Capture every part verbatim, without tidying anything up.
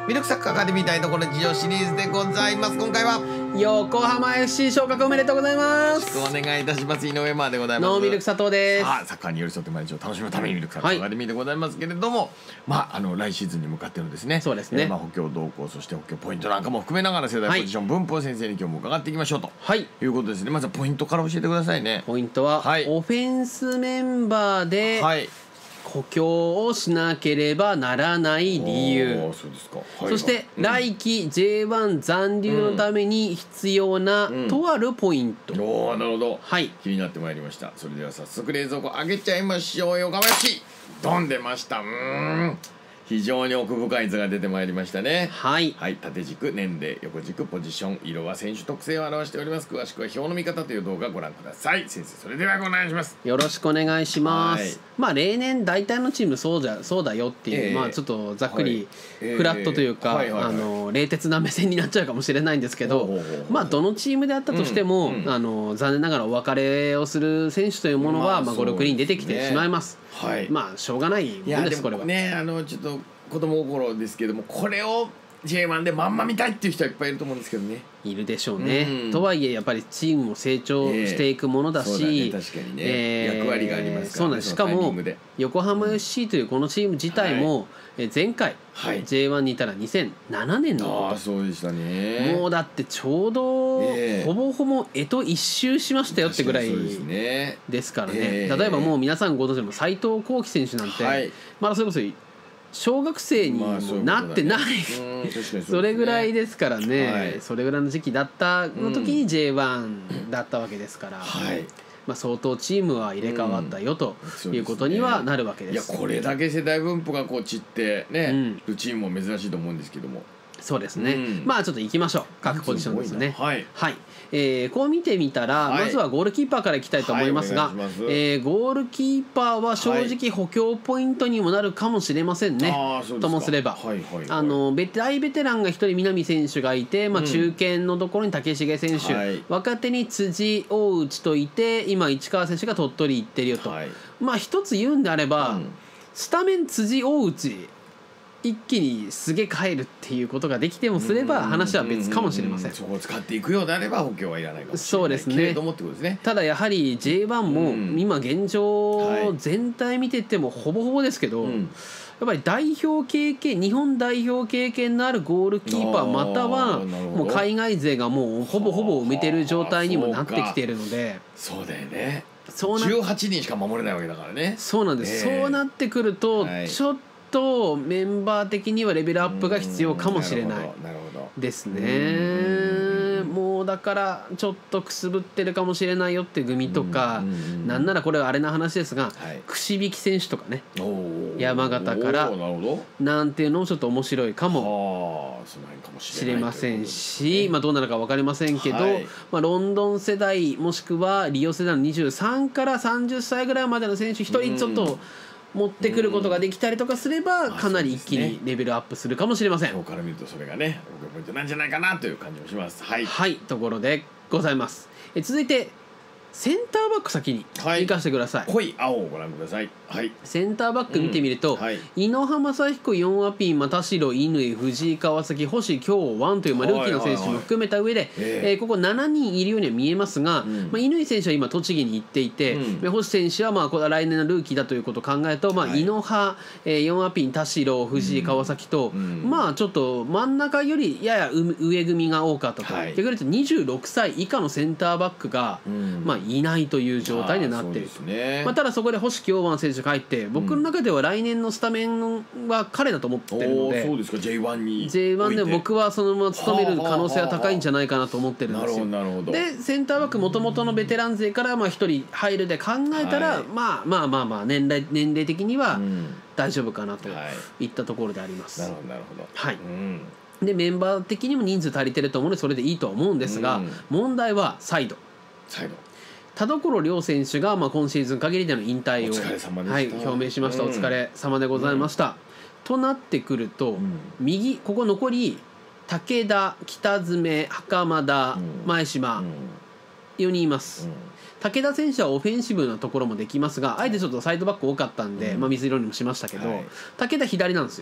ミルクサッカーアカデミー台所事情シリーズでございます。今回は横浜 エフシー 昇格おめでとうございます。 よろしくお願いいたします。井上マーでございます。 ノーミルク佐藤です。 さあ、サッカーに寄り添って毎日を楽しむためにミルクサッカーアカデミーでございますけれども、はい、まああの来シーズンに向かってのですね、 そうですね、 えー、まあ補強動向、そして補強ポイントなんかも含めながら世代ポジション、はい、文法先生に今日も伺っていきましょうと、はい、いうことですね。まずはポイントから教えてくださいね。 ポイントは、はい、オフェンスメンバーで、はい、補強をしなければならない理由。 そうですか。はい、 そして、うん、来季 ジェイワン 残留のために必要なとあるポイント、うんうん、 おー、なるほど、 はい、 気になってまいりました。それでは早速冷蔵庫開けちゃいましょう。横浜 エフシー ドン出ました。うーん、非常に奥深い図が出てまいりましたね。はい、はい、縦軸、年齢、横軸、ポジション、色は選手特性を表しております。詳しくは表の見方という動画をご覧ください。先生、それではお願いします。 よろしくお願いします。はい、まあ例年大体のチームそうじゃそうだよっていう、えー、まあちょっとざっくりフラットというか、あの冷徹な目線になっちゃうかもしれないんですけど、まあどのチームであったとしても、うんうん、あの残念ながらお別れをする選手というものは、まあご、ろくにん出てきてしまいます。はい、まあしょうがないもんです。これはね、あのちょっと子供心ですけども、これを ジェイワン でまんま見たいっていう人はいっぱいいると思うんですけどね。 いるでしょうね、うん、とはいえやっぱりチームも成長していくものだし、 えー、確かにね、えー、役割がありますからね。そうなんです。 しかも横浜 エフシー というこのチーム自体も、はい、前回、はい、ジェイワン にいたらにせんななねんのこと。 あ、そうでしたね。 もうだってちょうど、えー、ほぼほぼ干支一周しましたよってぐらいですからね、えー、例えばもう皆さんご存知の斉藤幸輝選手なんて、はい、まだそれこそ小学生にもなってない、まあ そういうことだね、そ, ねそれぐらいですからね、はい、それぐらいの時期だったの時に ジェイワン だったわけですから、はい、まあ、相当チームは入れ替わったよということにはなるわけです。 いや、これだけ世代分布がこう散ってね、うん、チームも珍しいと思うんですけども。 そうですね、うん、まあちょっと行きましょう。各ポジションですね。はい、はい、えー、こう見てみたら、はい、まずはゴールキーパーからいきたいと思いますが、はい、ますえー、ゴールキーパーは正直補強ポイントにもなるかもしれませんね、はい、ともすれば、はいはいはい、あの大ベテランがひとり南選手がいて、まあ、中堅のところに竹重選手、うん、若手に辻大内といて、今市川選手が鳥取行ってるよと、はい、まあ一つ言うんであれば、うん、スタメン辻大内一気にすげ替えるっていうことができてもすれば話は別かもしれません。 そこを使っていくようであれば補強はいらないかもしれないけれどもってことですね。 ただやはり ジェイワン も今現状全体見ててもほぼほぼですけど、やっぱり代表経験、日本代表経験のあるゴールキーパーまたはもう海外勢がもうほぼほぼ埋めてる状態にもなってきているので、 そうだよね。そうなじゅうはちにんしか守れないわけだからね。 そうなんです。そうなってくるとちょっととメンバー的にはレベルアップが必要かもしれないですね。もうだからちょっとくすぶってるかもしれないよって組とか、なんならこれはあれな話ですが、串引き選手とかね、山形からなんていうのもちょっと面白いかもしれませんし、まあどうなるか分かりませんけど、まあロンドン世代もしくはリオ世代のにじゅうさんからさんじゅっさいぐらいまでの選手ひとりちょっと持ってくることができたりとかすれば、かなり一気にレベルアップするかもしれません。 ここから見るとそれがねポイントなんじゃないかなという感じもします。はい、 はい、ところでございます。え続いてセンターバック先に行かせてください。 濃い青をご覧ください。はい、 センターバック見てみると、うん、はい、井ノ原正彦、ヨンアピン、又代、乾、藤井、川崎、星京湾という、まあ、ルーキーの選手も含めた上で、えー、ここしちにんいるようには見えますが、うん、まあ、乾選手は今栃木に行っていて、うん、星選手はまあこれは来年のルーキーだということを考えると、まあ、井ノ原、えー、ヨンアピン、田代、藤井、川崎と、うん、まあちょっと真ん中よりやや上組が多かったと、はい、逆に言うとにじゅうろくさい以下のセンターバックが、うん、まあ、いないという状態になっていると、ね、まあ、ただそこで星京湾選手が入って僕の中では来年のスタメンは彼だと思ってるので、 そうですか。 ジェイワン にジェイワン で僕はそのまま務める可能性は高いんじゃないかなと思ってるんですよ。 なるほど。 でセンターバックもともとのベテラン勢からまあひとり入るで考えたら、はい、まあまあまあまあ年齢年齢的には大丈夫かなといったところであります。 なるほどなるほど。 はい、うん、でメンバー的にも人数足りてると思うのでそれでいいとは思うんですが、うん、問題はサイドサイド田所亮選手がまあ今シーズン限りでの引退を、はい、表明しました。お疲れ様でございました、うん、となってくると、うん、右ここ残り武田、北爪、袴田、うん、前島、うん、よにんいます、うん、武田選手はオフェンシブなところもできますが、あえてちょっとサイドバック多かったんで、うん、まあ、水色にもしましたけど、はい、武田左なんですよ。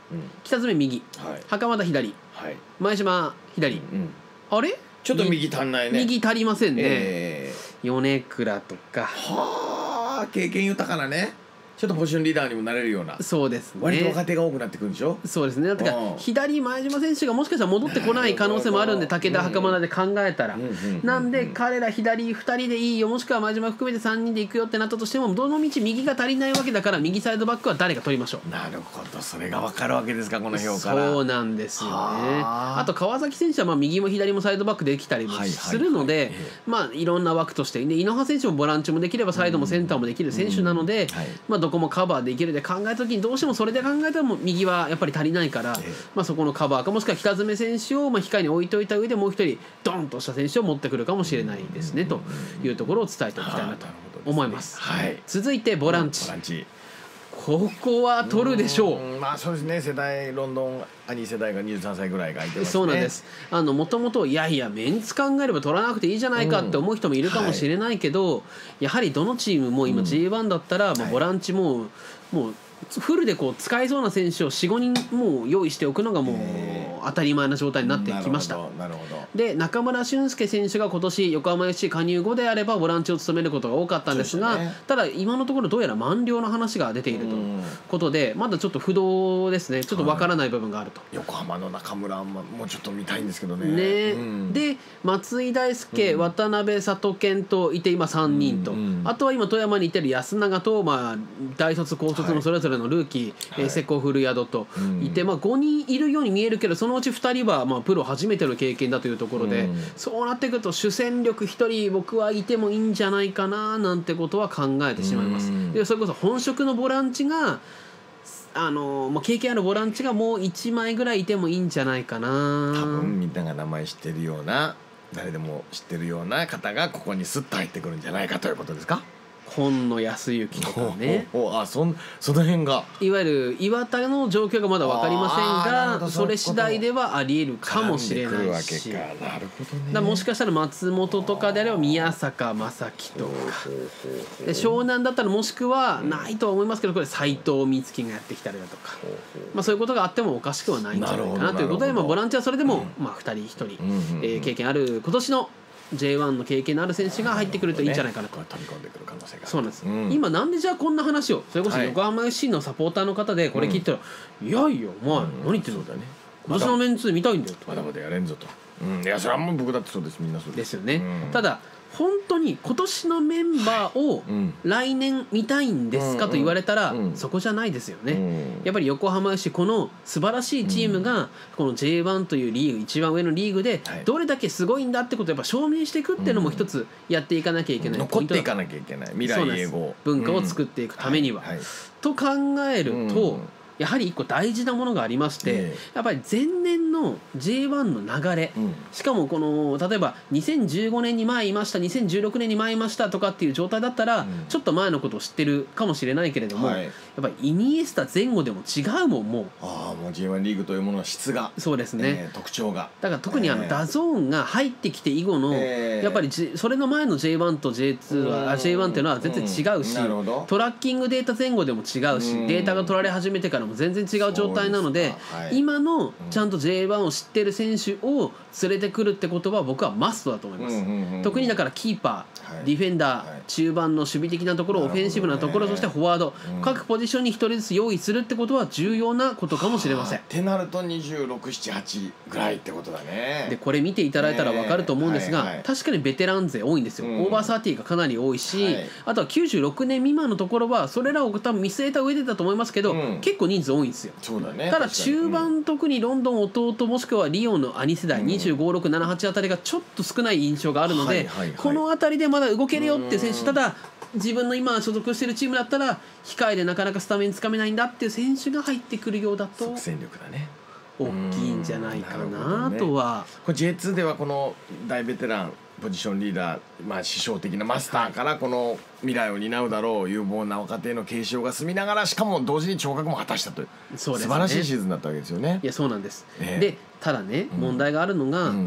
北爪右、袴田左、前島左、あれちょっと右足んないね。 右足りませんね。米倉とかはあ、経験豊かなね、ちょっとポジションリーダーにもなれるような。 そうですね。 割と若手が多くなってくるんでしょ。 そうですね。だから左前島選手がもしかしたら戻ってこない可能性もあるんで、武田袴田で考えたら、なんで彼ら左ふたりでいいよ、もしくは前島含めてさんにんでいくよってなったとしても、どの道右が足りないわけだから、右サイドバックは誰か取りましょう。 なるほど、それが分かるわけですか、この表から。 そうなんですよね。あと川崎選手はまあ右も左もサイドバックできたりもするので、まあいろんな枠として井ノ原選手もボランチもできればサイドもセンターもできる選手なので、まあどこもカバーできるで考えた時に、どうしてもそれで考えたらもう右はやっぱり足りないから、まあそこのカバーか、もしくは北爪選手をまあ控えに置いといた上でもう一人ドンとした選手を持ってくるかもしれないですねというところを伝えておきたいなと思います。続いてボランチ、ここは取るでしょう。 まあそうですね、世代ロンドン兄世代がにじゅうさんさいぐらいが空いてますね。 そうなんです。あのもともといやいやメンツ考えれば取らなくていいじゃないかって思う人もいるかもしれないけど、うん、はい、やはりどのチームも今 ジェイワン だったらもうボランチも、はい、もうフルでこう使えそうな選手を よん、ごにんもう用意しておくのがもう当たり前な状態になってきました。で中村俊輔選手が今年横浜 エフシー 加入後であればボランチを務めることが多かったんですが、ね、ただ今のところどうやら満了の話が出ているということで、まだちょっと不動ですね。ちょっとわからない部分があると、はい、 横浜の中村ももうちょっと見たいんですけどね。 ね、 うん、 で松井大輔、うん、渡辺里健といて今さんにんと、うん、あとは今富山にいてる安永と、まあ、大卒高卒のそれぞれのルーキー、はい、瀬古古宿といて、まあ、ごにんいるように見えるけど、そのうちふたりはまあプロ初めての経験だというところで、うん、そうなってくると主戦力ひとり僕はいてもいいんじゃないかななんてことは考えてしまいます。うん、でそれこそ本職のボランチがあのまあ、経験あるボランチがもういちまいぐらいいてもいいんじゃないかな。 多分みんなが名前知ってるような、誰でも知ってるような方がここにスッと入ってくるんじゃないかということですか。 本野康之とかねおおあ そ, んその辺がいわゆる岩田の状況がまだ分かりませんが、それ次第ではありえるかもしれないし、 なるほどね、 だもしかしたら松本とかであれば宮坂正樹とかで、湘南だったらもしくはないとは思いますけど、これ斎藤美月がやってきたりだとか、まあ、そういうことがあってもおかしくはないんじゃないかなということで、まあ、ボランティアそれでもまあふたりひとり、えー、経験ある今年のジェイワン の経験のある選手が入ってくるといいんじゃないかなと、ね、 飛び込んでくる可能性がある。 そうなんです、うん、今なんでじゃあこんな話を、それこそ横浜 エフシー のサポーターの方でこれ聞いたら、うん、いやいやお前、うん、何言ってるんだね、今年のメンツ見たいんだよと、 まだまだやれんぞと、うん、いやそれはもう僕だってそうです、みんなそうですですよね、うん、ただ本当に今年のメンバーを来年見たいんですかと言われたらそこじゃないですよね。やっぱり横浜 エフシー この素晴らしいチームがこの ジェイワン というリーグ、一番上のリーグでどれだけすごいんだってことをやっぱ証明していくっていうのも一つやっていかなきゃいけないポイントだ。残っていかなきゃいけない未来永劫文化を作っていくためにはと考えると、やはり一個大事なものがありまして、えー、やっぱり前年の ジェイワン の流れ、うん、しかもこの例えばにせんじゅうごねんに前いましたにせんじゅうろくねんに前いましたとかっていう状態だったら、うん、ちょっと前のことを知ってるかもしれないけれども、はい、やっぱりイニエスタ前後でも違うもん。もうああもう ジェイワン リーグというものの質がそうですね、 えー、特徴がだから特にあのダゾーンが入ってきて以後の、えー、やっぱりそれの前の ジェイワン と ジェイツー は ジェイワン っていうのは全然違うし、うん、トラッキングデータ前後でも違うし、うん、データが取られ始めてからも全然違う状態なので、はい、今のちゃんと ジェイワン を知ってる選手を連れてくるってことは僕はマストだと思います、うんうんうん、特にだからキーパー、はい、ディフェンダー、はい、中盤の守備的なところ、オフェンシブなところ、そしてフォワード、うん、各ポジションにひとりずつ用意するってことは重要なことかもしれません。 ってなるとにじゅうろく、なな、はちぐらいってことだね。 でこれ見ていただいたら分かると思うんですが、はいはい、確かにベテラン勢多いんですよ、うん、オーバーサーティーがかなり多いし、はい、あとはきゅうじゅうろくねん未満のところはそれらを多分見据えた上でだと思いますけど、うん、結構人数多いんですよ。 そうだね、 ただ中盤、うん、特にロンドン弟もしくはリオンの兄世代、うん、にじゅうご、ろく、なな、はちあたりがちょっと少ない印象があるので、はいはいはい、このあたりでまだ動けるよっていう選手、ただ自分の今所属しているチームだったら控えでなかなかスタメンつかめないんだっていう選手が入ってくるようだと即戦力だね、 大きいんじゃないかなとは、 ね、これ ジェイツー ではこの大ベテランポジションリーダー、まあ、師匠的なマスターからこの未来を担うだろう有望な若手の継承が進みながら、しかも同時に昇格も果たしたという、そうですね、素晴らしいシーズンだったわけですよね。 いやそうなんです、えー、でただね問題があるのが、うんうん、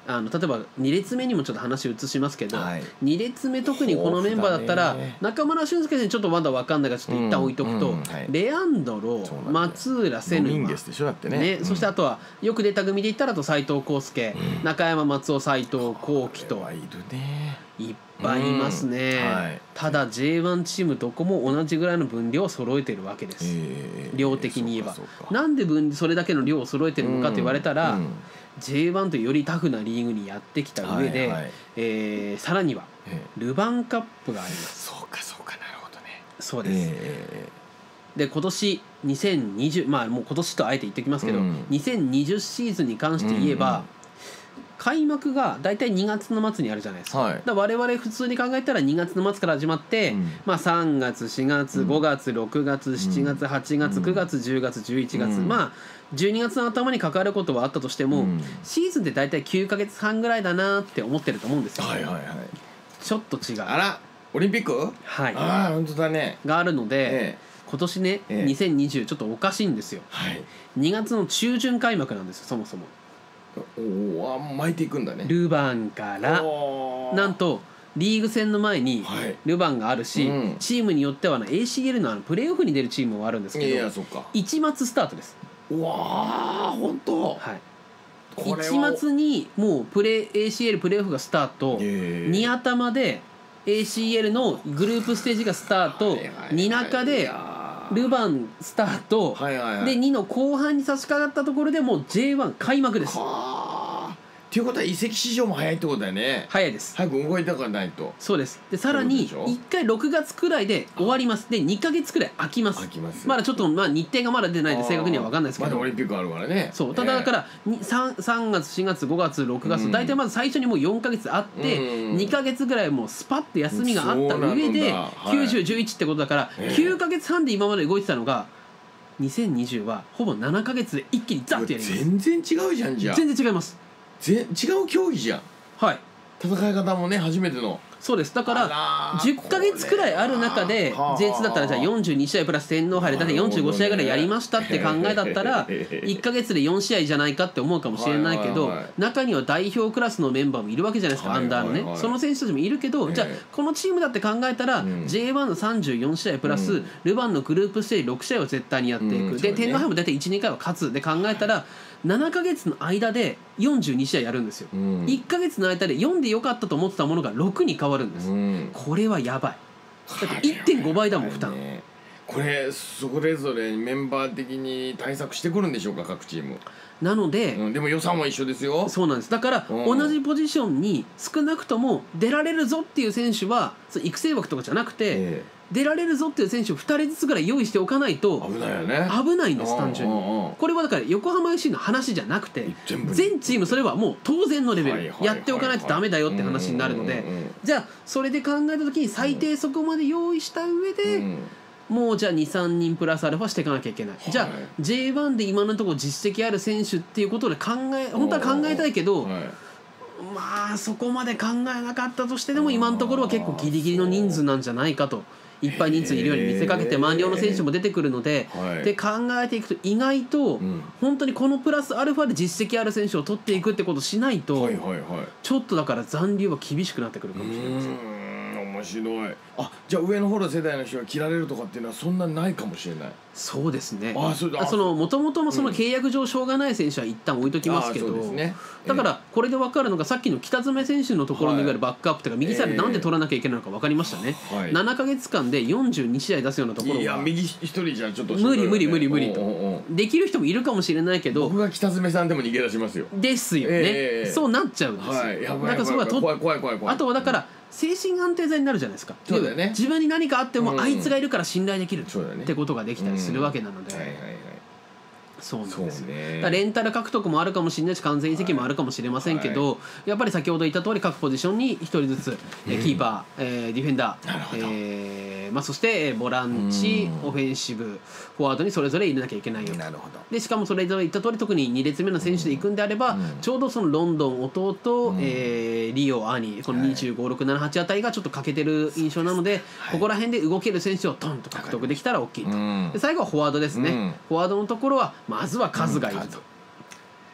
あの例えばに列目にもちょっと話移しますけど、はい、に列目特にこのメンバーだったら中村俊輔選手ちょっとまだ分かんないからちょっと一旦置いとくと、うんうんはい、レアンドロ、松浦瀬沼、ねねうん、そしてあとはよく出た組で言ったらと斉藤康介、うん、中山松尾斉藤幸輝といるねいっぱいいますね、うんはい、ただ ジェイワン チームどこも同じぐらいの分量を揃えてるわけです、えー、量的に言えばなんで分それだけの量を揃えてるのかと言われたら、うんうん、ジェイワン とよりタフなリーグにやってきた上で、はいはいえー、さらにはルヴァンカップがあります。 そうかそうかなるほどね。 そうです、えー、で今年にせんにじゅうまあもう今年とあえて言っておきますけど、うん、にせんにじゅうシーズンに関して言えば、うんうん開幕がだいたいにがつの末にあるじゃないですか、はい、だから我々普通に考えたらにがつの末から始まって、うんまあ、さんがつしがつごがつろくがつしちがつはちがつくがつじゅうがつじゅういちがつ、うん、まあじゅうにがつの頭に関わることはあったとしても、うん、シーズンってだいたいきゅうかげつはんぐらいだなって思ってると思うんですよ、はいはいはい、ちょっと違う。 あらオリンピックはいああ本当だねがあるので、ええ、今年ね、ええ、にせんにじゅうちょっとおかしいんですよ、はい、にがつの中旬開幕なんですよそもそも。 おお巻いていくんだね。 ルヴァンからなんとリーグ戦の前にルヴァンがあるし、はいうん、チームによっては エーシーエル のあのプレーオフに出るチームもあるんですけど、いやそっかいちがつスタートです。 うわー本当はいいちがつにもうプレー エーシーエル プレーオフがスタート、に頭で エーシーエル のグループステージがスタート、に中でルヴァンスタート、はいはいはい、でにの後半に差し掛かったところでもう ジェイワン 開幕です。 はあっていうことは移籍市場も早いってことだよね。 早いです。 早く動いたからないと。 そうです。でさらにいっかいろくがつくらいで終わります。でにかげつくらい空きます。空きますまだちょっと、まあ、日程がまだ出ないんで正確には分かんないですけどまだオリンピックあるからね。 そうただだから 3, さんがつしがつごがつろくがつ、うん、大体まず最初にもうよんかげつあって、うん、にかげつぐらいもうスパッと休みがあった上で、はい、きゅうじゅう、じゅういちってことだから、えー、きゅうかげつはんで今まで動いてたのがにせんにじゅうはほぼななかげつで一気にザッとやります。 全然違うじゃんじゃあ。 全然違います。 ぜ違う競技じゃん。 はい戦い方もね初めての。 そうです。だからじゅっかげつくらいある中で ジェイツー だったらじゃあよんじゅうにしあいプラス天皇杯で大体よんじゅうごしあいぐらいやりましたって考えだったらいっかげつでよんしあいじゃないかって思うかもしれないけど中には代表クラスのメンバーもいるわけじゃないですか。アンダーのねその選手たちもいるけどじゃあこのチームだって考えたら ジェイワン のさんじゅうよんしあいプラスルヴァンのグループステージろくしあいを絶対にやっていくで天皇杯も大体いち、にかいは勝つで考えたらななかげつの間でよんじゅうにしあいやるんですよ、うん、いっかげつの間でよんでよかったと思ってたものがろくに変わるんです、うん、これはやばい。だって いってんごばいだもん負担、ね、 これそれぞれメンバー的に対策してくるんでしょうか各チーム。 なので、 うん、でも予算は一緒ですよ。 そうなんです。だから同じポジションに少なくとも出られるぞっていう選手は育成枠とかじゃなくて、えー出られるぞっていう選手をふたりずつぐらい用意しておかないと危ないよね。 危ないんです単純に。これはだから横浜 エフシー の話じゃなくて全チームそれはもう当然のレベルやっておかないとダメだよって話になるのでじゃあそれで考えた時に最低そこまで用意した上でもうじゃあにさんにんプラスアルファしていかなきゃいけない。じゃあ ジェイワン で今のところ実績ある選手っていうことで考え本当は考えたいけどまあそこまで考えなかったとしてでも今のところは結構ギリギリの人数なんじゃないかと。いっぱい人数いるように見せかけて満了の選手も出てくるので、はい、で考えていくと意外と本当にこのプラスアルファで実績ある選手を取っていくってことをしないと、はいはいはい、ちょっとだから残留は厳しくなってくるかもしれません。 面白い。あじゃあ上の方の世代の人が切られるとかっていうのはそんなないかもしれない。 そうですね。あそあその元々のその契約上しょうがない選手は一旦置いときますけど、うんねえー、だからこれで分かるのがさっきの北爪選手のところのいわゆるバックアップというか右サイドなんで取らなきゃいけないのか分かりましたね、えーはい、ななかげつかんでよんじゅうにしあい出すようなところがいや右一人じゃちょっと無理無理無理無理とおうおうできる人もいるかもしれないけど僕が北爪さんでも逃げ出しますよ。 ですよね、えー、そうなっちゃうんですよ、はい、やばいやばいやばいだからそこはと怖い怖い怖い怖い。あとはだから精神安定剤になるじゃないですか。そうだよね。自分に何かあってもあいつがいるから信頼できるってことができたりするわけなので、はいはいはい、そうなんですよ、ね、だレンタル獲得もあるかもしれないし完全移籍もあるかもしれませんけど、はい、やっぱり先ほど言った通り各ポジションにひとりずつ、うん、キーパー、えー、ディフェンダー、えーまあ、そしてボランチ、うん、オフェンシブフォワードにそれぞれ入れなきゃいけないよ。なるほど。でしかもそれぞれ言った通り特にに列目の選手で行くんであれば、うん、ちょうどそのロンドン弟、うんえー、リオ兄このにじゅうご、ろく、なな、はちあたりがちょっと欠けてる印象なので、はい、ここら辺で動ける選手をトンと獲得できたら大きいと、うん、で最後はフォワードですね、うん、フォワードのところはまずは数がいると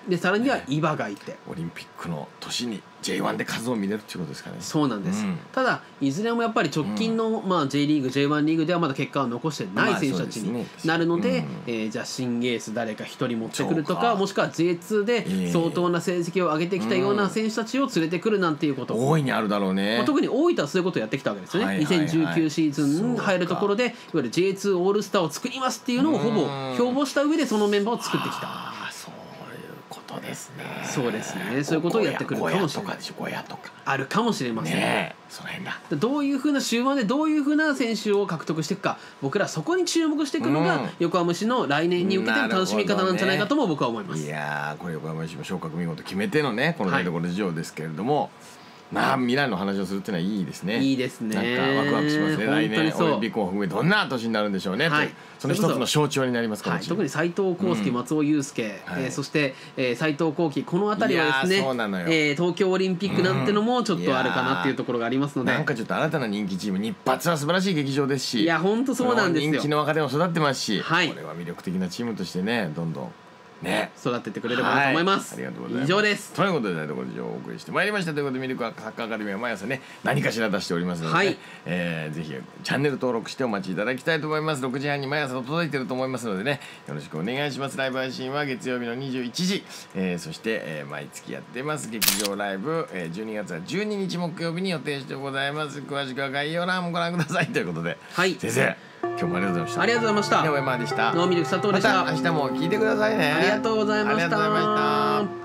でさらには伊庭がいて、 オリンピックの年に ジェイワン で数を見れるっていうことですかね。 そうなんです、うん、ただいずれもやっぱり直近の、うんまあ、J リーグ ジェイワン リーグではまだ結果を残してない選手たちになるので、まあねうんえー、じゃあ新エース誰か一人持ってくるとかもしくは ジェイツー で相当な成績を上げてきたような選手たちを連れてくるなんていうこと、 うん、大いにあるだろうね、 まあ、特に大分はそういうことをやってきたわけですよね、はいはいはい、にせんじゅうきゅうシーズンに入るところでいわゆる ジェイツー オールスターを作りますっていうのをほぼ標榜した上でそのメンバーを作ってきた。 ですね、 そうですね、そういうことをやってくるかもしれない、あるかもしれませんね。その辺だ、 どういうふうな終盤でどういうふうな選手を獲得していくか、僕らそこに注目していくのが、うん、横浜市の来年に向けての楽しみ方なんじゃないかとも僕は思います、ね、 いやーこれ横浜市も昇格見事決めてのねこの台所事情ですけれども、はいまあ未来の話をするっていうのはいいですね。 いいですね。 なんかワクワクしますね。来年オリンピックも含めどんな年になるんでしょうね。はい、その一つの象徴になりますから、 はい、特に斉藤康介、うん、松尾祐介、はいえー、そして、えー、斉藤幸輝この辺りはですね、えー、東京オリンピックなんてのもちょっとあるかなっていうところがありますので、 なんかちょっと新たな人気チーム、日発は素晴らしい劇場ですし、 いや本当そうなんですよ。 人気の若手も育ってますし、 はい、 これは魅力的なチームとしてねどんどん。ね、 育ててくれればなと思います、 はい、ありがとうございます。 以上です。 ということで台所事情をお送りしてまいりましたということでミルクはサッカーアカデミーは毎朝ね何かしら出しておりますので、ねはいえー、ぜひチャンネル登録してお待ちいただきたいと思います。ろくじはんに毎朝届いてると思いますのでねよろしくお願いします。ライブ配信は月曜日のにじゅういちじ、えー、そして、えー、毎月やってます劇場ライブ、えー、じゅうにがつはじゅうににち木曜日に予定してございます。詳しくは概要欄をご覧くださいということで、はい、先生今日もありがとうございました。 ありがとうございました。 井上真でした。 能見佐藤でした。 また明日も聞いてくださいね。 ありがとうございました。 ありがとうございました。